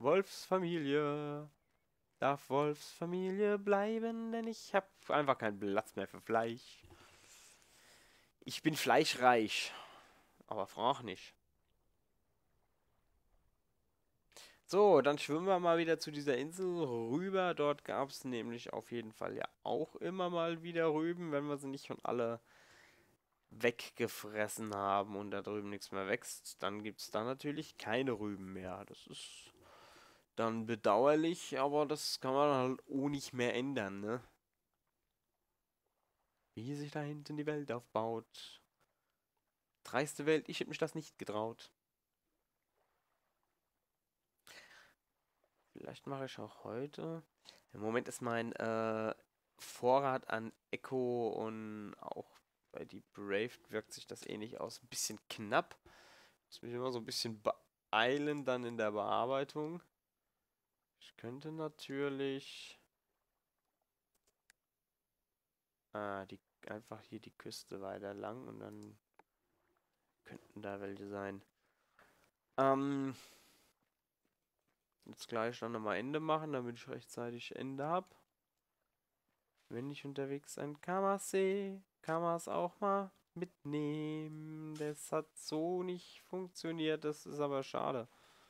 Wolfsfamilie. Darf Wolfsfamilie bleiben, denn ich habe einfach keinen Platz mehr für Fleisch. Ich bin fleischreich, aber frag nicht. So, dann schwimmen wir mal wieder zu dieser Insel rüber. Dort gab es nämlich auf jeden Fall ja auch immer mal wieder Rüben, wenn wir sie nicht schon alle weggefressen haben und da drüben nichts mehr wächst, dann gibt es da natürlich keine Rüben mehr. Das ist dann bedauerlich, aber das kann man halt auch nicht mehr ändern, ne? Wie sich da hinten die Welt aufbaut. Dreiste Welt, ich hätte mich das nicht getraut. Vielleicht mache ich auch heute. Im Moment ist mein Vorrat an Echo und auch bei die Braved wirkt sich das ähnlich aus. Ein bisschen knapp. Muss mich immer so ein bisschen beeilen dann in der Bearbeitung. Ich könnte natürlich einfach hier die Küste weiter lang und dann könnten da welche sein. Ähm, Jetzt gleich dann nochmal Ende machen, damit ich rechtzeitig Ende habe. Wenn ich unterwegs sein kann man es auch mal mitnehmen. Das hat so nicht funktioniert, das ist aber schade.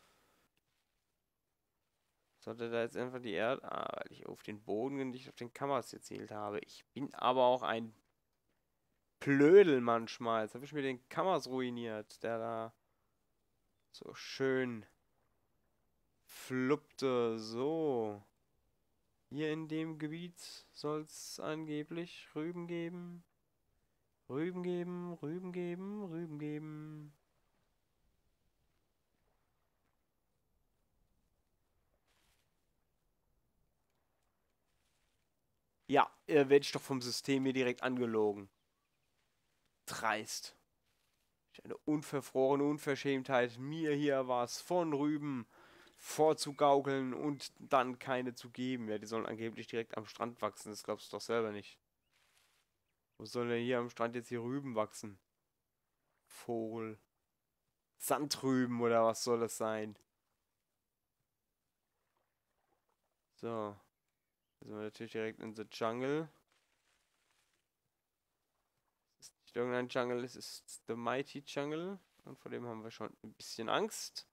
Sollte da jetzt einfach die Erde. Weil ich auf den Boden und nicht auf den Kammers gezielt habe. Ich bin aber auch ein Plödel manchmal. Jetzt habe ich mir den Kammers ruiniert, der da so schön fluppte. So. Hier in dem Gebiet soll es angeblich Rüben geben. Rüben geben, Rüben geben, Rüben geben. Ja, werde ich doch vom System hier direkt angelogen. Dreist. Eine unverfrorene Unverschämtheit, mir hier was von Rüben vorzugaukeln und dann keine zu geben. Ja, die sollen angeblich direkt am Strand wachsen, das glaubst du doch selber nicht. Wo soll denn hier am Strand jetzt hier Rüben wachsen? Vogel. Sandrüben oder was soll das sein? So. Jetzt sind wir natürlich direkt in the Jungle. Es ist nicht irgendein Jungle, es ist The Mighty Jungle. Und vor dem haben wir schon ein bisschen Angst.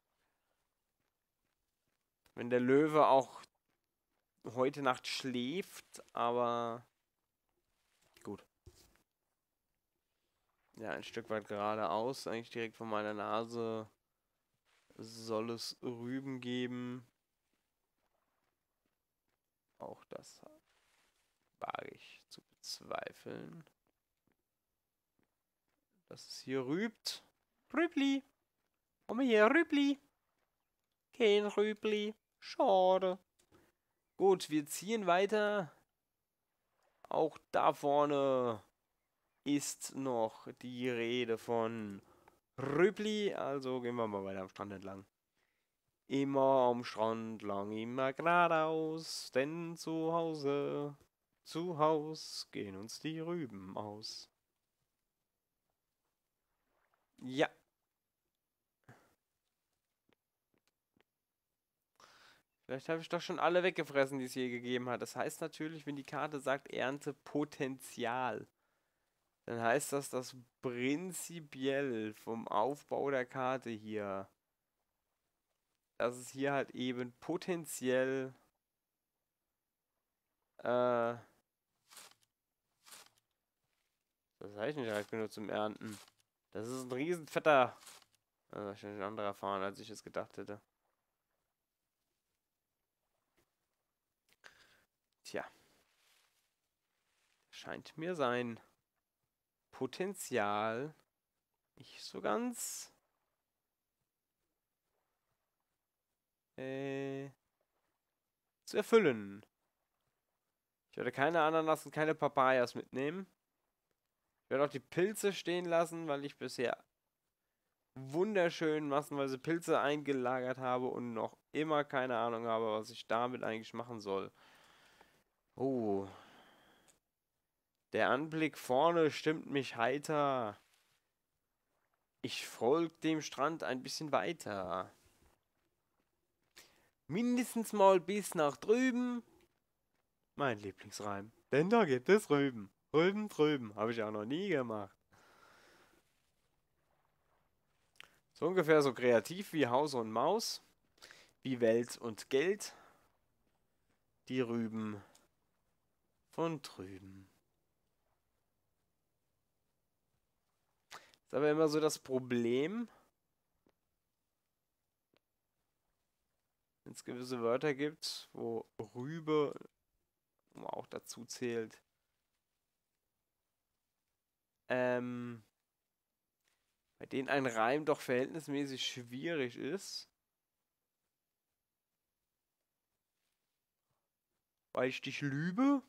Wenn der Löwe auch heute Nacht schläft, aber gut. Ja, ein Stück weit geradeaus, eigentlich direkt vor meiner Nase soll es Rüben geben. Auch das wage ich zu bezweifeln. Dass es hier rübt. Rübli! Komm her, Rübli! Kein Rübli. Schade. Gut, wir ziehen weiter. Auch da vorne ist noch die Rede von Rübli. Also gehen wir mal weiter am Strand entlang. Immer am Strand lang, immer geradeaus, denn zu Haus gehen uns die Rüben aus. Ja, vielleicht habe ich doch schon alle weggefressen, die es je gegeben hat. Das heißt natürlich, wenn die Karte sagt Erntepotenzial, dann heißt das, dass prinzipiell vom Aufbau der Karte hier, dass es hier halt eben potenziell äh, das heißt nicht direkt genug zum Ernten. Das ist ein riesen fetter, wahrscheinlich ein anderer Fahren, als ich es gedacht hätte. Tja, scheint mir sein Potenzial nicht so ganz äh, zu erfüllen. Ich werde keine Ananas und keine Papayas mitnehmen. Ich werde auch die Pilze stehen lassen, weil ich bisher wunderschön massenweise Pilze eingelagert habe und noch immer keine Ahnung habe, was ich damit eigentlich machen soll. Oh, der Anblick vorne stimmt mich heiter. Ich folge dem Strand ein bisschen weiter. Mindestens mal bis nach drüben. Mein Lieblingsreim. Denn da gibt es Rüben. Rüben drüben. Habe ich auch noch nie gemacht. So ungefähr so kreativ wie Haus und Maus. Wie Welt und Geld. Die Rüben von drüben. Ist aber immer so das Problem, wenn es gewisse Wörter gibt, wo Rübe auch dazu zählt. Bei denen ein Reim doch verhältnismäßig schwierig ist. Weil ich dich liebe.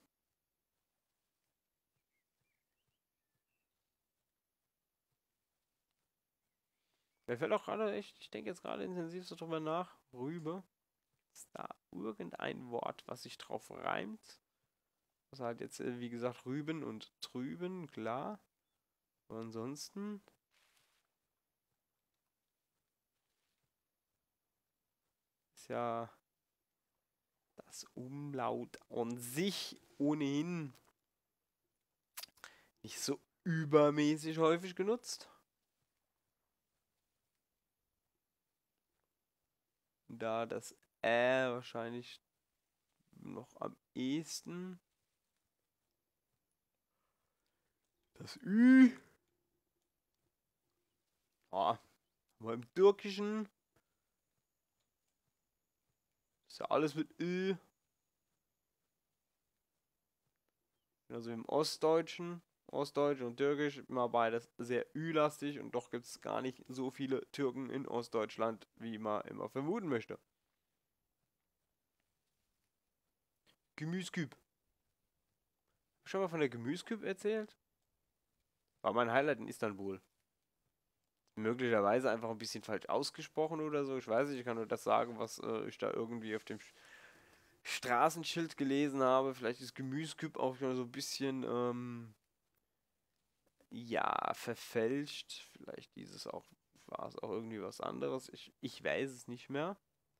Mir fällt auch gerade echt, ich denke jetzt gerade intensiv so drüber nach. Rübe. Ist da irgendein Wort, was sich drauf reimt? Das halt jetzt, wie gesagt, Rüben und Trüben, klar. Aber ansonsten. Ist ja das Umlaut an sich ohnehin nicht so übermäßig häufig genutzt. Da das wahrscheinlich noch am ehesten. Das Ü. Aber im Türkischen ist ja alles mit Ü. Also im Ostdeutschen. Ostdeutsch und Türkisch immer beides sehr Ü-lastig und doch gibt es gar nicht so viele Türken in Ostdeutschland, wie man immer vermuten möchte. Gemüsküb. Schon mal von der Gemüsküb erzählt? War mein Highlight in Istanbul. Möglicherweise einfach ein bisschen falsch ausgesprochen oder so. Ich weiß nicht, ich kann nur das sagen, was ich da irgendwie auf dem Straßenschild gelesen habe. Vielleicht ist Gemüsküb auch schon so ein bisschen, ja, verfälscht. Vielleicht war es auch irgendwie was anderes. Ich weiß es nicht mehr.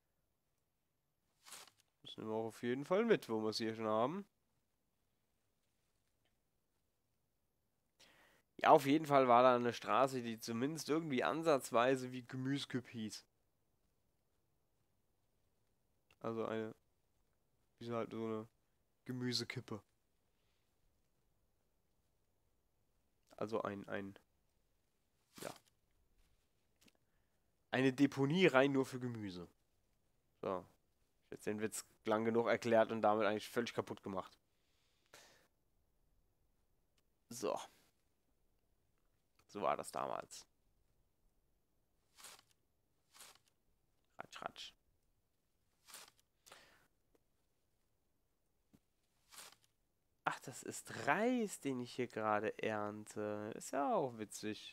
Das nehmen wir auch auf jeden Fall mit, wo wir es hier schon haben. Ja, auf jeden Fall war da eine Straße, die zumindest irgendwie ansatzweise wie Gemüsküb hieß. Also wie halt so eine Gemüsekippe. Also ja, eine Deponie rein nur für Gemüse. So. Jetzt den Witz lang genug erklärt und damit eigentlich völlig kaputt gemacht. So. So war das damals. Ratsch, ratsch. Ach, das ist Reis, den ich hier gerade ernte. Ist ja auch witzig.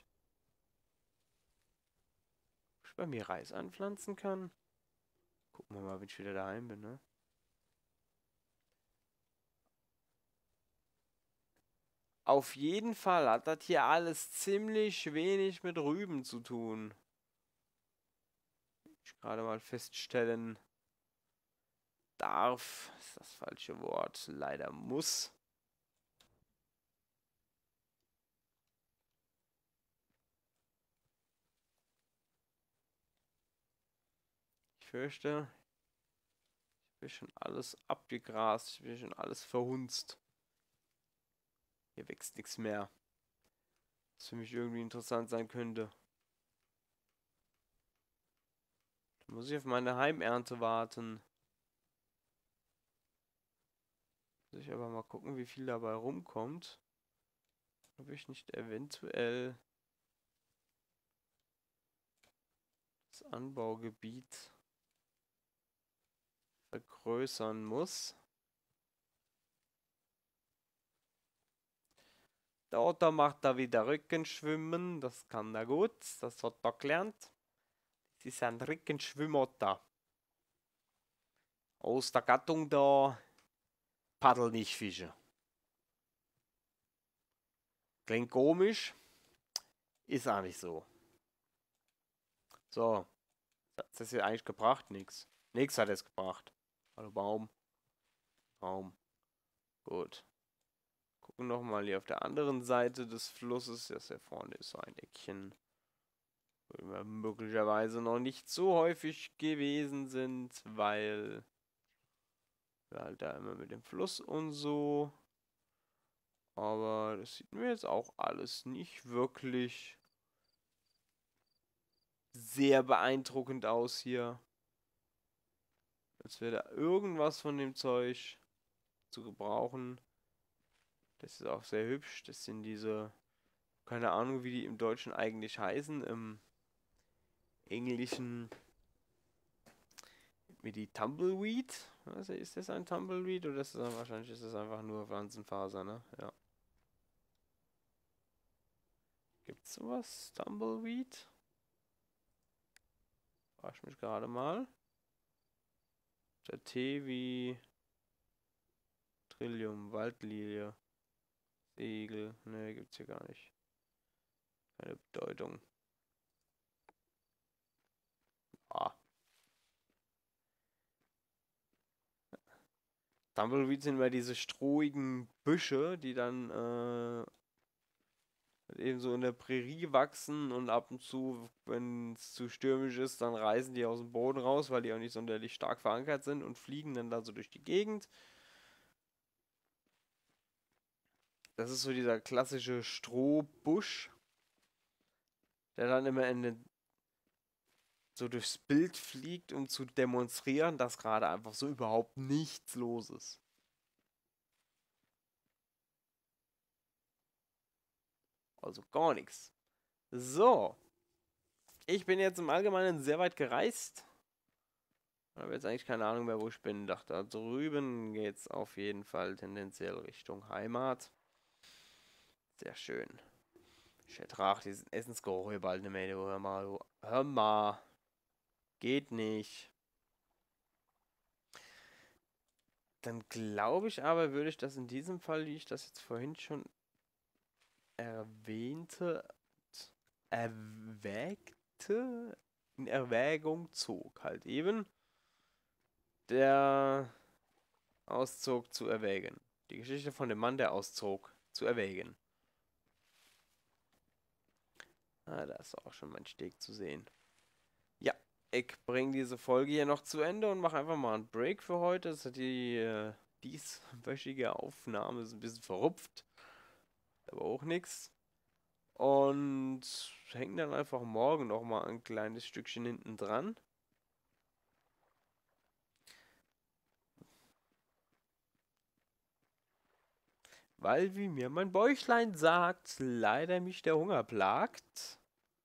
Ob ich bei mir Reis anpflanzen kann? Gucken wir mal, wenn ich wieder daheim bin, ne? Auf jeden Fall hat das hier alles ziemlich wenig mit Rüben zu tun. Ich gerade mal feststellen darf, ist das falsche Wort, leider muss. Ich fürchte, ich bin schon alles abgegrast, ich bin schon alles verhunzt. Hier wächst nichts mehr. Was für mich irgendwie interessant sein könnte. Da muss ich auf meine Heimernte warten. Muss ich aber mal gucken, wie viel dabei rumkommt. Ob ich nicht eventuell das Anbaugebiet vergrößern muss. Der Otter macht da wieder Rückenschwimmen. Das kann er gut. Das hat er gelernt. Das ist ein Rückenschwimmotter. Aus der Gattung der Paddelnichtfische. Klingt komisch. Ist auch nicht so. So. Was hat das hier eigentlich gebracht? Nix. Nix hat es gebracht. Hallo Baum. Baum. Gut. Gucken nochmal hier auf der anderen Seite des Flusses. Das hier vorne ist so ein Eckchen, wo wir möglicherweise noch nicht so häufig gewesen sind, weil wir halt da immer mit dem Fluss und so. Aber das sieht mir jetzt auch alles nicht wirklich sehr beeindruckend aus hier. Als wäre da irgendwas von dem Zeug zu gebrauchen. Das ist auch sehr hübsch. Das sind diese, keine Ahnung, wie die im Deutschen eigentlich heißen. Im Englischen wie die Tumbleweed. Also ist das ein Tumbleweed oder ist das wahrscheinlich ist das einfach nur Pflanzenfaser, ne? Ja. Gibt's sowas? Tumbleweed? Frag ich mich gerade mal. Der Tee wie Trillium, Waldlilie, Segel. Ne, gibt's hier gar nicht. Keine Bedeutung. Ah. Tumbleweed sind immer diese strohigen Büsche, die dann eben so in der Prärie wachsen und ab und zu, wenn es zu stürmisch ist, dann reißen die aus dem Boden raus, weil die auch nicht sonderlich stark verankert sind und fliegen dann da so durch die Gegend. Das ist so dieser klassische Strohbusch, der dann immer so durchs Bild fliegt, um zu demonstrieren, dass gerade einfach so überhaupt nichts los ist. Also gar nichts. So, ich bin jetzt im Allgemeinen sehr weit gereist. Ich habe jetzt eigentlich keine Ahnung mehr, wo ich bin. Dachte, da drüben geht es auf jeden Fall tendenziell Richtung Heimat. Sehr schön. Ich ertrage diesen Essensgeruch hier bald nicht mehr. Du, hör mal, du. Hör mal. Geht nicht. Dann glaube ich aber, würde ich das in diesem Fall, wie ich das jetzt vorhin schon erwähnte, in Erwägung zog. Halt eben der Auszug zu erwägen. Die Geschichte von dem Mann, der auszog, zu erwägen. Ah, da ist auch schon mein Steg zu sehen. Ja, ich bringe diese Folge hier noch zu Ende und mache einfach mal einen Break für heute. Das ist die dieswöchige Aufnahme ist ein bisschen verrupft. Aber auch nichts. Und hängen dann einfach morgen noch mal ein kleines Stückchen hinten dran. Weil, wie mir mein Bäuchlein sagt, leider mich der Hunger plagt.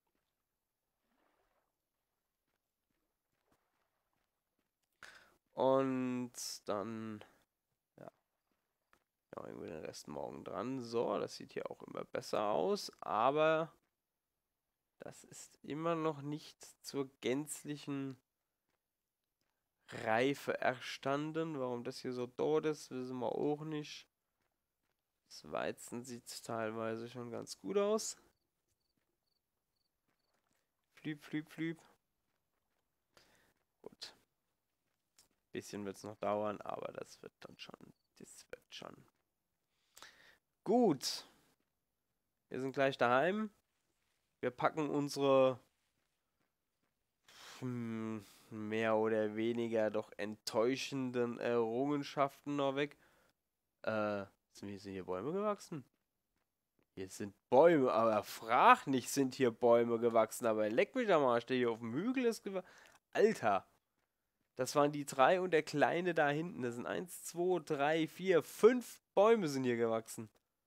Und dann, ja, irgendwie den Rest morgen dran. So, das sieht hier auch immer besser aus. Aber das ist immer noch nicht zur gänzlichen Reife erstanden. Warum das hier so dort ist, wissen wir auch nicht. Das Weizen sieht teilweise schon ganz gut aus. Flüb, flüb, flüb. Gut. Bisschen wird es noch dauern, aber das wird dann schon. Das wird schon. Gut. Wir sind gleich daheim. Wir packen unsere mehr oder weniger doch enttäuschenden Errungenschaften noch weg. Sind hier Bäume gewachsen? Hier sind Bäume, aber frag nicht, sind hier Bäume gewachsen, aber leck mich am Arsch, der hier auf dem Hügel ist gewachsen. Alter, das waren die 3 und der kleine da hinten. Das sind 1, 2, 3, 4, 5 Bäume sind hier gewachsen.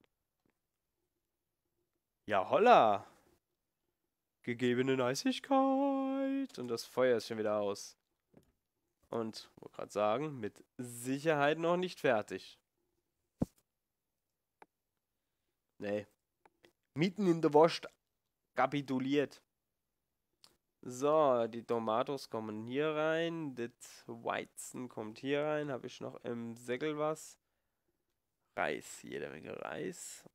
Ja, holla. Gegebene Neisigkeit. Und das Feuer ist schon wieder aus. Und, wollte gerade sagen, mit Sicherheit noch nicht fertig. Nee. Mitten in der Wurst kapituliert. So, die Tomatos kommen hier rein. Das Weizen kommt hier rein. Habe ich noch im Säckel was? Reis, jede Menge Reis.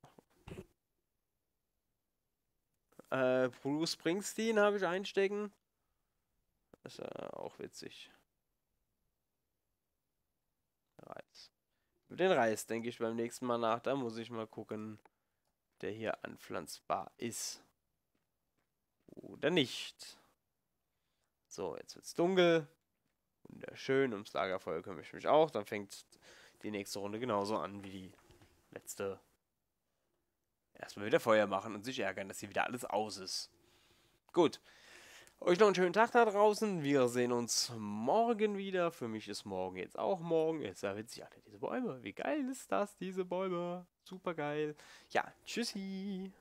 Bruce Springsteen habe ich einstecken. Das ist ja auch witzig. Über den Reis denke ich beim nächsten Mal nach. Da muss ich mal gucken, der hier anpflanzbar ist. Oder nicht. So, jetzt wird's dunkel. Wunderschön. Ums Lagerfeuer kümmere ich mich auch. Dann fängt die nächste Runde genauso an wie die letzte. Erstmal wieder Feuer machen und sich ärgern, dass hier wieder alles aus ist. Gut. Euch noch einen schönen Tag da draußen. Wir sehen uns morgen wieder. Für mich ist morgen jetzt auch morgen. Jetzt ja witzig, Alter, diese Bäume. Wie geil ist das, diese Bäume? Super geil. Ja, tschüssi.